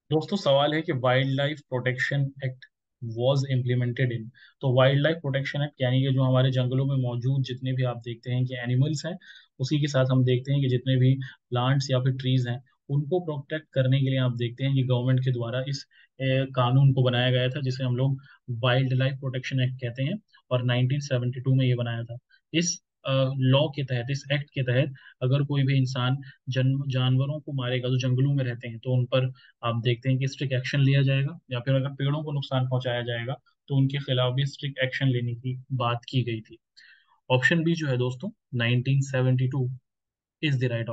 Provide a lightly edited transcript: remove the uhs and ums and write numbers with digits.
दोस्तों सवाल है कि wild life protection act was implemented in. तो वाइल्ड लाइफ प्रोटेक्शन एक्ट यानी कि जो हमारे जंगलों में मौजूद जितने भी आप देखते हैं कि एनिमल्स हैं, उसी के साथ हम देखते हैं कि जितने भी प्लांट्स या फिर ट्रीज हैं, उनको प्रोटेक्ट करने के लिए आप देखते हैं कि गवर्नमेंट के द्वारा इस कानून को बनाया गया था, जिसे हम लोग वाइल्ड लाइफ प्रोटेक्शन एक्ट कहते हैं। और 1972 में ये बनाया था। इस लॉ के तहत, इस एक्ट के तहत, अगर कोई भी इंसान जानवरों को मारेगा जो जंगलों में रहते हैं, तो उन पर आप देखते हैं कि स्ट्रिक्ट एक्शन लिया जाएगा, या फिर अगर पेड़ों को नुकसान पहुंचाया जाएगा तो उनके खिलाफ भी स्ट्रिक्ट एक्शन लेने की बात की गई थी। ऑप्शन बी जो है दोस्तों, 1972 इज द राइट